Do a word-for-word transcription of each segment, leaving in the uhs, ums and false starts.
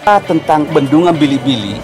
Tentang bendungan Bili-Bili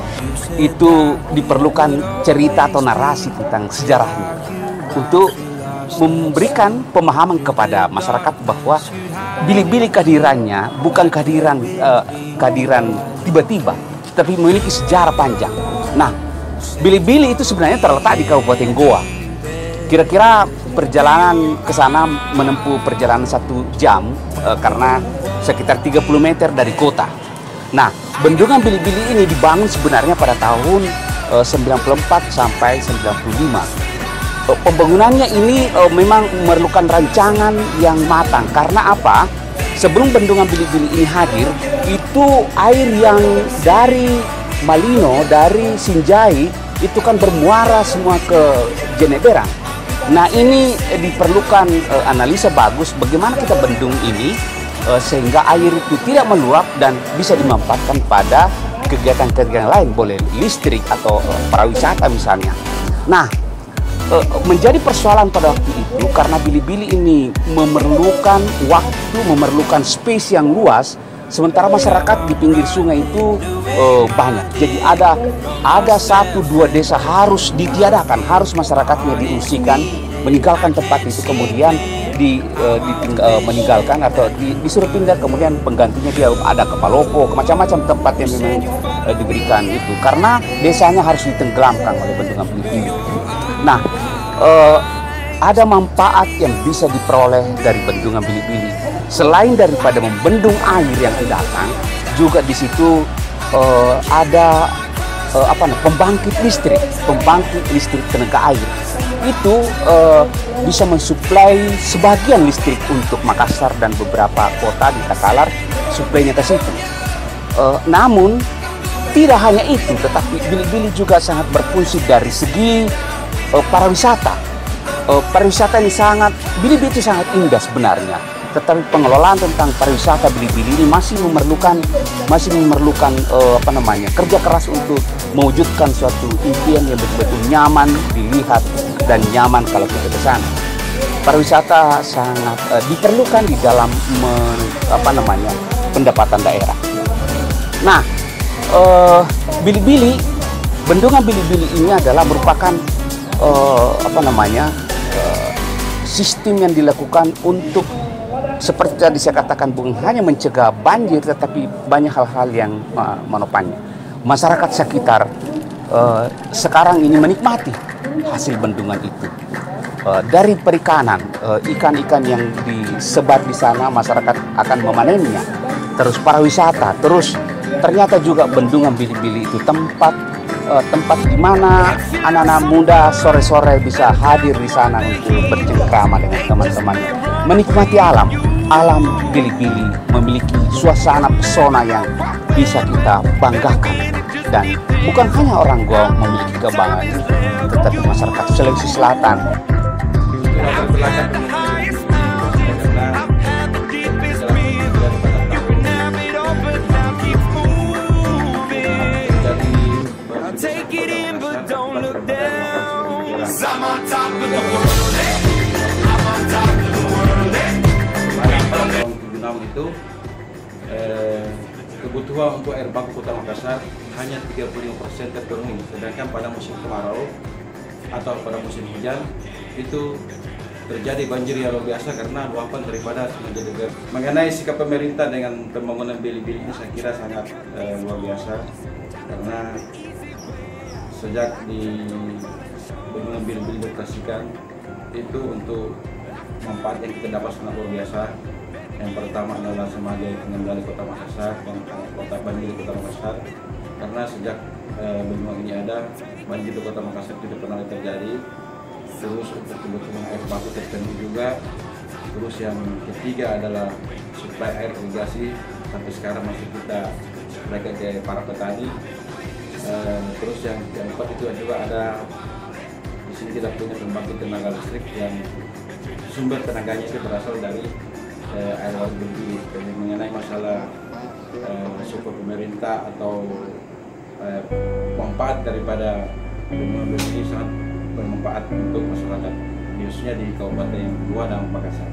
itu diperlukan cerita atau narasi tentang sejarahnya untuk memberikan pemahaman kepada masyarakat bahwa Bili-Bili kehadirannya bukan kehadiran uh, kehadiran tiba-tiba, tapi memiliki sejarah panjang. Nah, Bili-Bili itu sebenarnya terletak di Kabupaten Goa. Kira-kira perjalanan ke sana menempuh perjalanan satu jam uh, karena sekitar tiga puluh meter dari kota. Nah, bendungan Bili-Bili ini dibangun sebenarnya pada tahun uh, sembilan puluh empat sampai sembilan puluh lima. Uh, pembangunannya ini uh, memang memerlukan rancangan yang matang. Karena apa? Sebelum bendungan Bili-Bili ini hadir, itu air yang dari Malino, dari Sinjai, itu kan bermuara semua ke Jeneberang. Nah, ini eh, diperlukan uh, analisa bagus bagaimana kita bendung ini sehingga air itu tidak meluap dan bisa dimanfaatkan pada kegiatan-kegiatan lain, boleh listrik atau uh, pariwisata misalnya. Nah, uh, menjadi persoalan pada waktu itu karena Bili-Bili ini memerlukan waktu, memerlukan space yang luas, sementara masyarakat di pinggir sungai itu uh, banyak. Jadi ada ada satu dua desa harus ditiadakan, harus masyarakatnya diungsikan, meninggalkan tempat itu, kemudian di, uh, ditinggal, uh, meninggalkan atau di, disuruh pindah, kemudian penggantinya dia ada ke Palopo, ke macam-macam tempat yang memang uh, diberikan itu, karena desanya harus ditenggelamkan oleh bendungan Bili-Bili. Nah, uh, ada manfaat yang bisa diperoleh dari bendungan Bili-Bili. Selain daripada membendung air yang datang, juga di situ uh, ada uh, apa namanya pembangkit listrik, pembangkit listrik tenaga air. Itu uh, bisa mensuplai sebagian listrik untuk Makassar dan beberapa kota di Takalar, suplainya ke situ. Uh, namun tidak hanya itu, tetapi Bili-Bili juga sangat berfungsi dari segi uh, pariwisata. Uh, pariwisata ini sangat, Bili-Bili itu sangat indah sebenarnya, tetapi pengelolaan tentang pariwisata Bili-Bili ini masih memerlukan masih memerlukan uh, apa namanya kerja keras untuk mewujudkan suatu impian yang betul-betul nyaman dilihat dan nyaman kalau kita ke sana. Pariwisata sangat uh, diperlukan di dalam men, apa namanya pendapatan daerah. Nah, uh, Bili-Bili, bendungan Bili-Bili ini adalah merupakan uh, apa namanya uh, sistem yang dilakukan untuk seperti tadi saya katakan, bukan hanya mencegah banjir, tetapi banyak hal-hal yang uh, menopangnya. Masyarakat sekitar uh, sekarang ini menikmati hasil bendungan itu. Uh, dari perikanan, uh, ikan-ikan yang disebar di sana, masyarakat akan memanennya. Terus pariwisata, terus ternyata juga bendungan Bili-Bili itu tempat uh, tempat di mana anak-anak muda sore-sore bisa hadir di sana untuk bercengkrama dengan teman-temannya, menikmati alam. Alam Bili-Bili memiliki suasana pesona yang bisa kita banggakan, dan bukan hanya orang Goa memiliki kebanggaan, tetapi masyarakat Sulawesi Selatan. Itu eh, kebutuhan untuk air baku Kota Makassar hanya tiga puluh lima persen terpenuhi, sedangkan pada musim kemarau atau pada musim hujan itu terjadi banjir yang luar biasa karena luapan daripada Sungai Jeneberang. Mengenai sikap pemerintah dengan pembangunan Bili-Bili ini saya kira sangat eh, luar biasa, karena sejak di bendungan Bili-Bili dioperasikan itu untuk manfaat yang kita dapat sangat luar biasa. Yang pertama adalah sebagai pengendali Kota Makassar dan kota banjir Kota Makassar, karena sejak eh, bendungan ini ada, banjir di Kota Makassar tidak pernah terjadi. Terus untuk kebutuhan air baku terpenuhi juga. Terus yang ketiga adalah suplai air irigasi, sampai sekarang masih kita mereka ke para petani. Eh, terus yang keempat itu juga ada di sini kita punya pembangkit tenaga listrik yang sumber tenaganya itu berasal dari Eh, air laut Bili-Bili. Jadi mengenai masalah eh, support pemerintah atau eh, manfaat daripada bendungan Bili-Bili sangat bermanfaat untuk masyarakat, khususnya di Kabupaten Goa dan Makassar.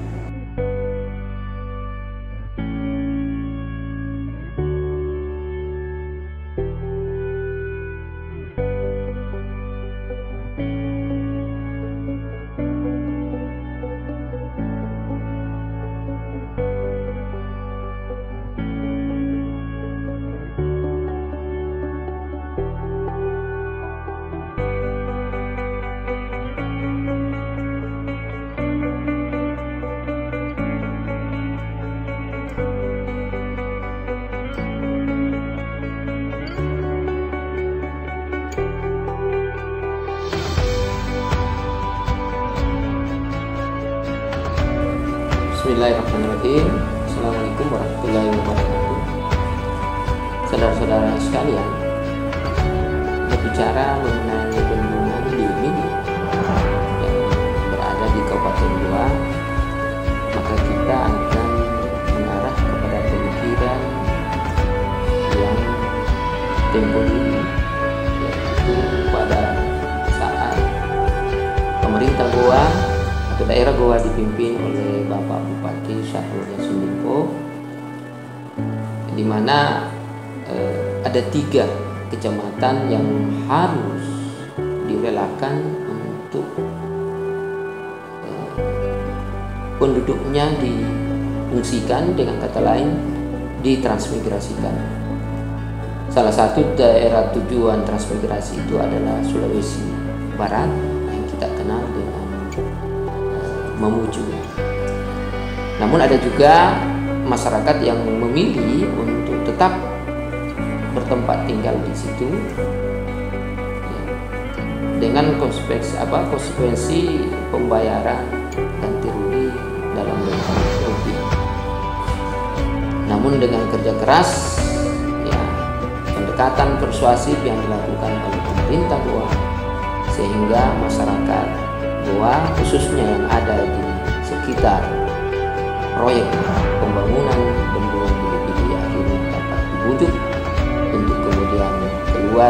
Bismillahirrahmanirrahim. Assalamualaikum warahmatullahi wabarakatuh. Saudara-saudara sekalian, berbicara mengenai bendungan Bilibili yang berada di Kabupaten Goa, maka kita akan mengarah kepada pemikiran yang tempo dulu, yaitu pada saat pemerintah Goa atau daerah Goa dipimpin oleh Bapak Bupati Syahrul Yassin Limpo, di mana eh, ada tiga kecamatan yang harus direlakan untuk eh, penduduknya difungsikan, dengan kata lain ditransmigrasikan. Salah satu daerah tujuan transmigrasi itu adalah Sulawesi Barat yang kita kenal dengan Mamuju. Namun ada juga masyarakat yang memilih untuk tetap bertempat tinggal di situ ya, dengan konsekuensi apa konsekuensi pembayaran ganti rugi dalam bentuk rupiah. Namun dengan kerja keras, ya, pendekatan persuasif yang dilakukan oleh pemerintah Goa, sehingga masyarakat Goa khususnya yang ada di sekitar proyek pembangunan bendungan Bilibili akhirnya dapat dibujuk untuk kemudian keluar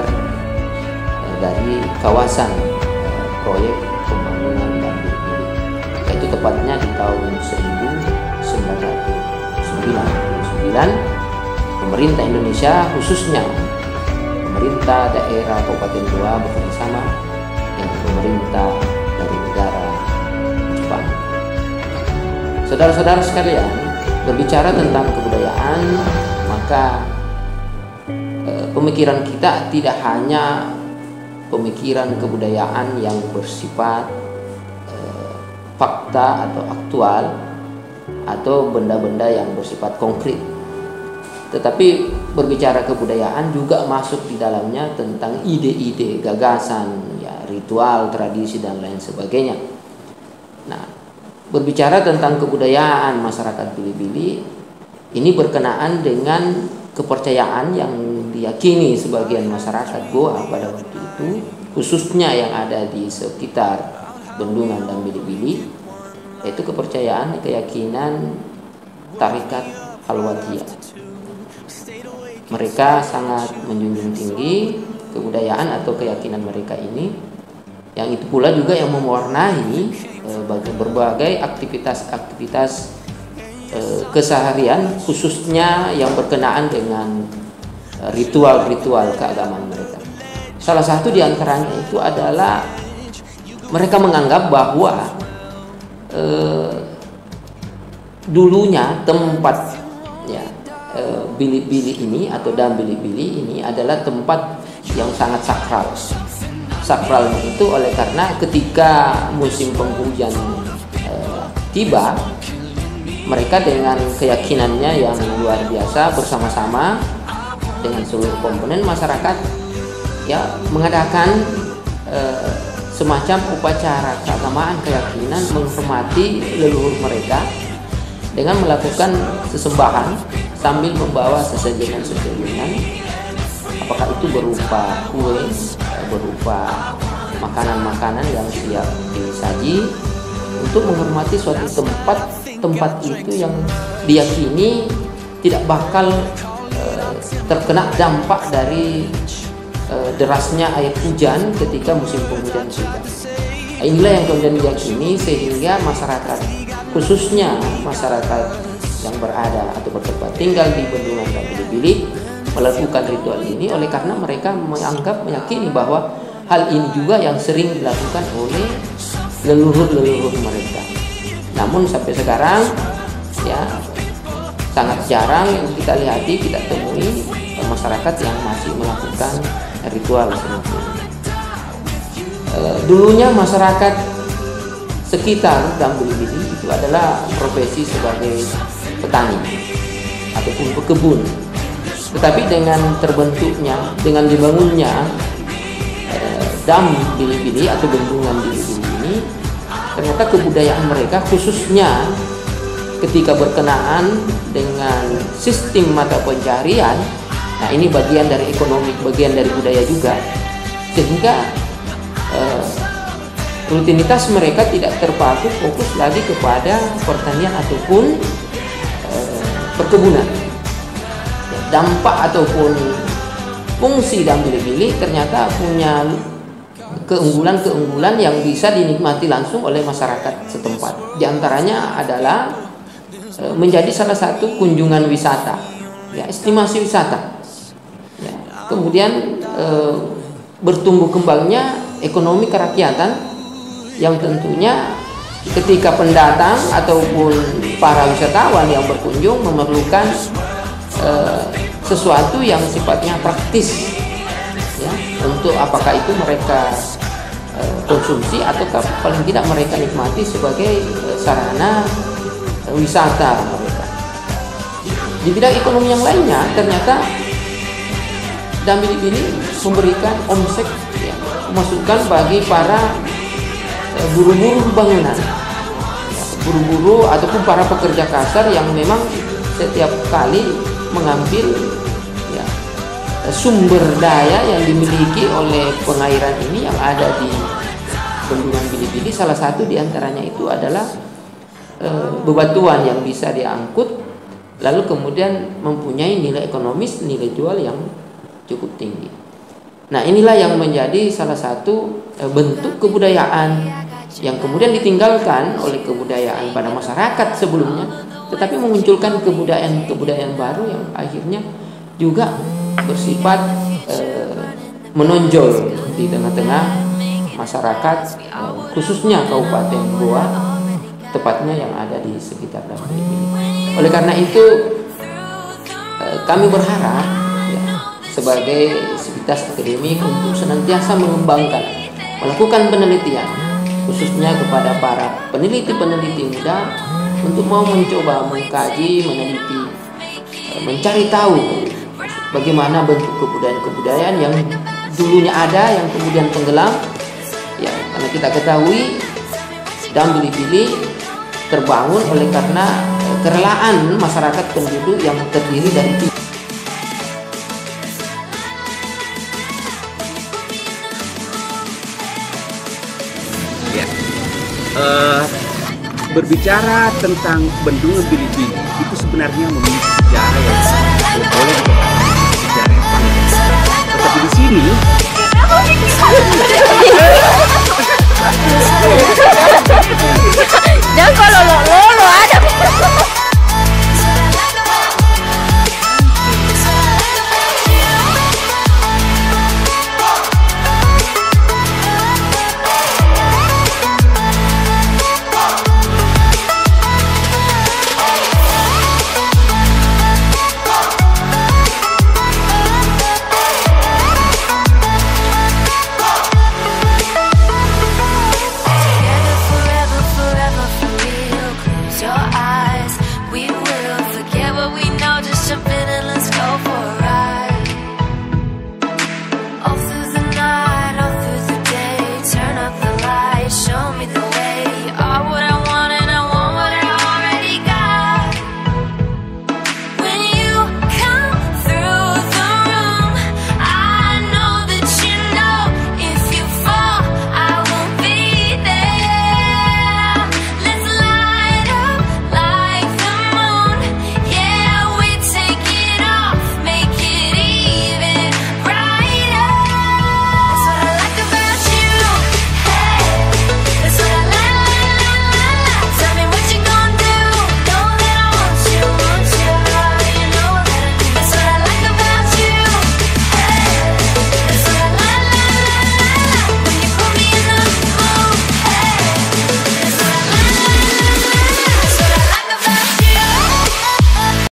dari kawasan proyek pembangunan Bilibili, yaitu tepatnya di tahun seribu sembilan ratus sembilan puluh sembilan. Pemerintah Indonesia, khususnya pemerintah daerah Kabupaten Goa bersama dengan pemerintah dari negara Jepang. Saudara-saudara sekalian, berbicara tentang kebudayaan, maka eh, pemikiran kita tidak hanya pemikiran kebudayaan yang bersifat eh, fakta atau aktual atau benda-benda yang bersifat konkret, tetapi berbicara kebudayaan juga masuk di dalamnya tentang ide-ide, gagasan, ya, ritual, tradisi dan lain sebagainya. Nah, berbicara tentang kebudayaan masyarakat Bilibili ini berkenaan dengan kepercayaan yang diyakini sebagian masyarakat Goa pada waktu itu, khususnya yang ada di sekitar bendungan dan Bilibili, yaitu kepercayaan, keyakinan tarikat Al-Watiyah. Mereka sangat menjunjung tinggi kebudayaan atau keyakinan mereka ini, yang itu pula juga yang mewarnai e, berbagai aktivitas-aktivitas e, keseharian, khususnya yang berkenaan dengan e, ritual-ritual keagamaan mereka. Salah satu di antaranya itu adalah mereka menganggap bahwa e, dulunya tempat ya Bilibili ini atau dam Bilibili ini adalah tempat yang sangat sakral. Sakralnya itu oleh karena ketika musim penghujan e, tiba, mereka dengan keyakinannya yang luar biasa bersama-sama dengan seluruh komponen masyarakat ya mengadakan e, semacam upacara keagamaan, keyakinan menghormati leluhur mereka dengan melakukan sesembahan sambil membawa sesajenan-sesajenan, apakah itu berupa kue, berupa makanan-makanan yang siap disaji untuk menghormati suatu tempat tempat itu yang diyakini tidak bakal uh, terkena dampak dari uh, derasnya air hujan ketika musim penghujan tiba. Inilah yang kemudian diyakini sehingga masyarakat, khususnya masyarakat yang berada atau bertempat tinggal di bendungan dan Bilibili melakukan ritual ini oleh karena mereka menganggap, meyakini bahwa hal ini juga yang sering dilakukan oleh leluhur-leluhur mereka. Namun sampai sekarang ya sangat jarang yang kita lihati, kita temui masyarakat yang masih melakukan ritual seperti ini. E, dulunya masyarakat sekitar dam Bilibili itu adalah profesi sebagai petani ataupun pekebun. Tetapi dengan terbentuknya, dengan dibangunnya eh, dam Bilibili atau bendungan Bilibili ini, ternyata kebudayaan mereka khususnya ketika berkenaan dengan sistem mata pencarian, nah ini bagian dari ekonomi, bagian dari budaya juga, sehingga eh, rutinitas mereka tidak terpaku fokus lagi kepada pertanian ataupun eh, perkebunan. Dampak ataupun fungsi dan bili-bili ternyata punya keunggulan-keunggulan yang bisa dinikmati langsung oleh masyarakat setempat. Di antaranya adalah e, menjadi salah satu kunjungan wisata, ya, estimasi wisata. Ya. Kemudian e, bertumbuh kembangnya ekonomi kerakyatan yang tentunya ketika pendatang ataupun para wisatawan yang berkunjung memerlukan e, sesuatu yang sifatnya praktis, ya, untuk apakah itu mereka e, konsumsi atau paling tidak mereka nikmati sebagai e, sarana e, wisata mereka. Di bidang ekonomi yang lainnya ternyata dan bili-bili memberikan omset, ya, masukan bagi para e, buruh-buruh bangunan, ya, buruh-buruh ataupun para pekerja kasar yang memang setiap kali mengambil, ya, sumber daya yang dimiliki oleh pengairan ini yang ada di bendungan Bili-Bili. Salah satu diantaranya itu adalah e, bebatuan yang bisa diangkut lalu kemudian mempunyai nilai ekonomis, nilai jual yang cukup tinggi. Nah, inilah yang menjadi salah satu e, bentuk kebudayaan yang kemudian ditinggalkan oleh kebudayaan pada masyarakat sebelumnya, tetapi memunculkan kebudayaan-kebudayaan baru yang akhirnya juga bersifat e, menonjol di tengah-tengah masyarakat, e, khususnya Kabupaten Goa, tepatnya yang ada di sekitar Dam Bili-Bili. Oleh karena itu e, kami berharap, ya, sebagai sivitas akademik untuk senantiasa mengembangkan, melakukan penelitian, khususnya kepada para peneliti-peneliti muda untuk mau mencoba mengkaji, meneliti, mencari tahu bagaimana bentuk kebudayaan-kebudayaan yang dulunya ada yang kemudian tenggelam, ya, karena kita ketahui Dam Bili-Bili terbangun oleh karena kerelaan masyarakat penduduk yang terdiri dari ya. Uh, berbicara tentang bendungan Bili-Bili itu sebenarnya memiliki sejarah yang boleh dikatakan